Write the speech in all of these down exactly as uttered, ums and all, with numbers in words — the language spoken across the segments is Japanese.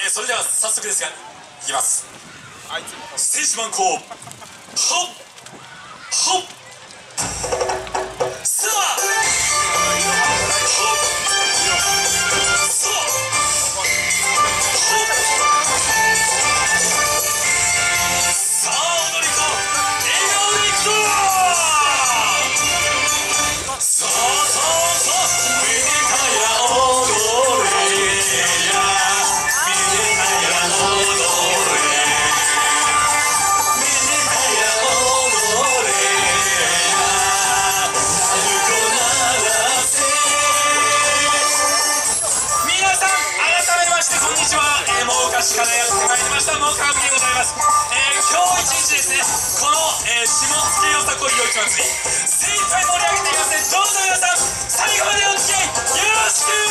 ー、それでは早速ですがいきます。ステージマンコーほっほっさあ昔からやってまいりましたモカブでございます。えー、今日一日ですね、この、えー、下野よさこい夜市祭り精一杯盛り上げていきますね。どうぞ皆さん最後までお付き合いよろしく。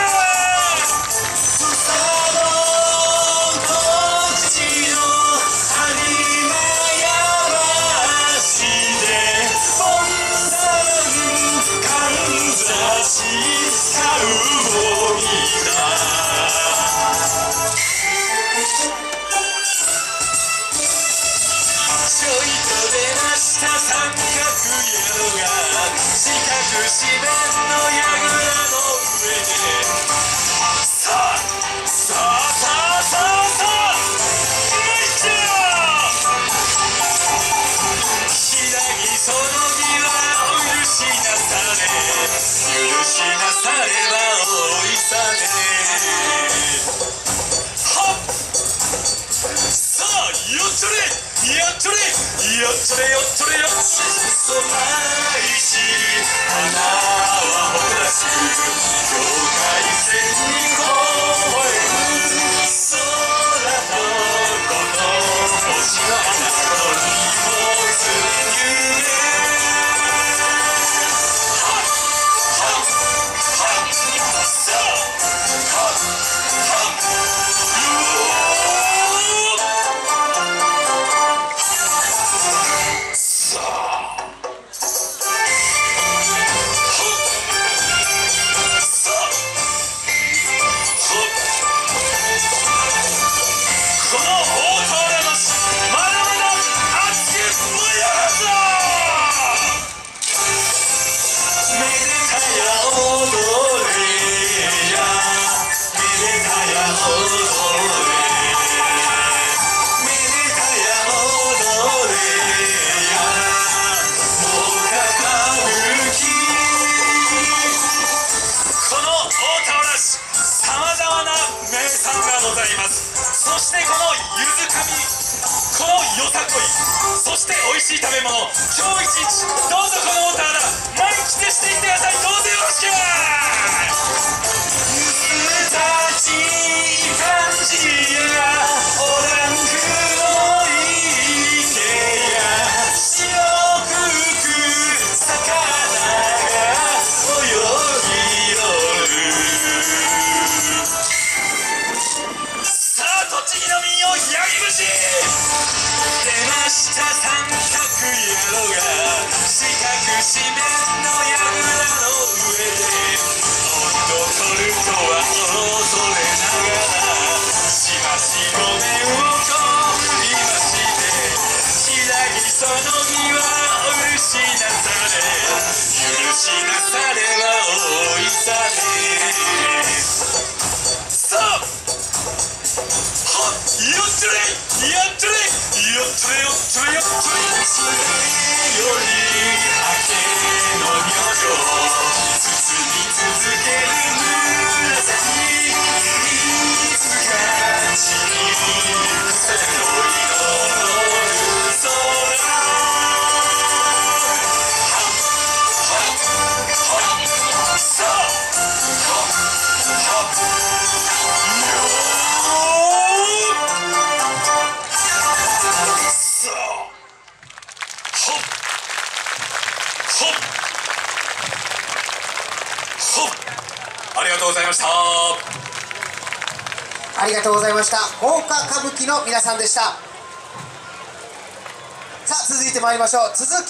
四面の櫓の上でさあさあさあさあさあもう一丁ひらぎその儀はお許しなされ許しなさればおいされはっさあよっちょれやっちょれよっちょれよっちょれよっちょれそないし花は誇らしく境界線に越える空とこの星の穴とにもつ夢はっはっはっさあはっはっそしてこのゆずかみこのよさこいそして美味しい食べ物今日一日どうぞこのオーターだ満喫していってください。どうぞよろしく。ゆずたち感じやおらんくの池や白くく魚が泳ぎよる栃木の民謡ヤギ節出ました三角野郎が四角四面の櫓の上で温度取るとは恐れながらしばしごめんをこ振りまして開きその儀はお許しなされ許しなされはおいされさあよっちょれやっちょれよっちょれよっちょれよっちょれそれより明けの明星包み続ける紫いつか地に背の彩る空はっはっはっさあはっはっありがとうございました。 ありがとうございました。放火歌舞伎の皆さんでした。さあ続いてまいりましょう。続き